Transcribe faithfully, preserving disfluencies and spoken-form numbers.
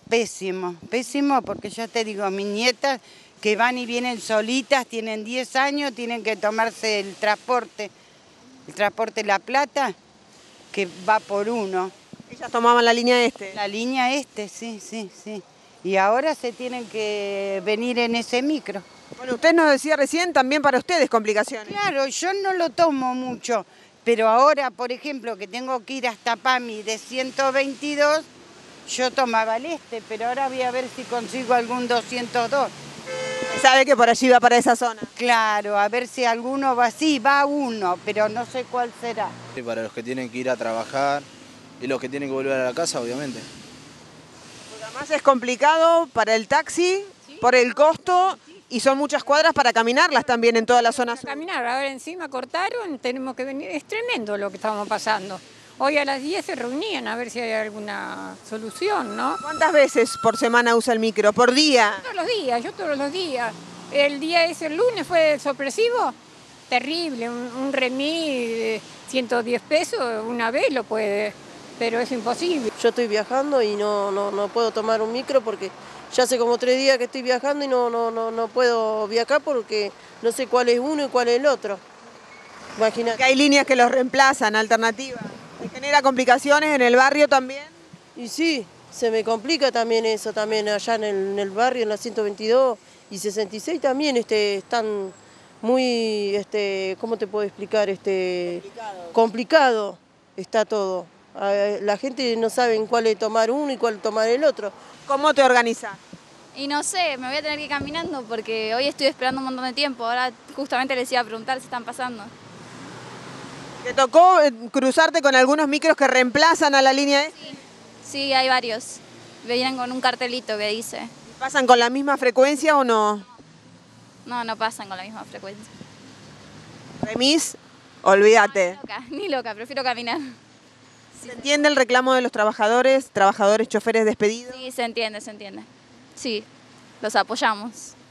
Pésimo, pésimo, porque ya te digo, mis nietas que van y vienen solitas, tienen diez años, tienen que tomarse el transporte, el transporte La Plata, que va por uno. Ellas tomaban la línea este. La línea este, sí, sí, sí. Y ahora se tienen que venir en ese micro. Bueno, usted nos decía recién, también para ustedes complicaciones. Claro, yo no lo tomo mucho, pero ahora, por ejemplo, que tengo que ir hasta Pami de ciento veintidós, yo tomaba el este, pero ahora voy a ver si consigo algún doscientos dos. Sabe que por allí va para esa zona. Claro, a ver si alguno va así, va uno, pero no sé cuál será. Y para los que tienen que ir a trabajar y los que tienen que volver a la casa, obviamente. Porque además es complicado para el taxi, por el costo, y son muchas cuadras para caminarlas también en toda la zona sur. Caminar, ahora encima cortaron, tenemos que venir, es tremendo lo que estamos pasando. Hoy a las diez se reunían a ver si hay alguna solución, ¿no? ¿Cuántas veces por semana usa el micro? ¿Por día? Todos los días, yo todos los días. El día ese, el lunes, fue sorpresivo, terrible, un, un remis de ciento diez pesos, una vez lo puede, pero es imposible. Yo estoy viajando y no, no, no puedo tomar un micro porque ya hace como tres días que estoy viajando y no, no, no, no puedo viajar porque no sé cuál es uno y cuál es el otro. Imagínate. Que hay líneas que los reemplazan, alternativas. ¿Se genera complicaciones en el barrio también? Y sí, se me complica también eso, también allá en el, en el barrio, en la ciento veintidós y sesenta y seis también este, están muy, este, ¿cómo te puedo explicar? Este, complicado. complicado está todo. La gente no sabe en cuál es tomar uno y cuál tomar el otro. ¿Cómo te organizas? Y no sé, me voy a tener que ir caminando porque hoy estoy esperando un montón de tiempo. Ahora justamente les iba a preguntar si están pasando. ¿Te tocó cruzarte con algunos micros que reemplazan a la línea E? Sí, sí, hay varios. Vienen con un cartelito que dice. ¿Pasan con la misma frecuencia o no? No, no pasan con la misma frecuencia. Remis, olvídate. No, ni loca, ni loca, prefiero caminar. ¿Se entiende el reclamo de los trabajadores, trabajadores, choferes despedidos? Sí, se entiende, se entiende. Sí, los apoyamos.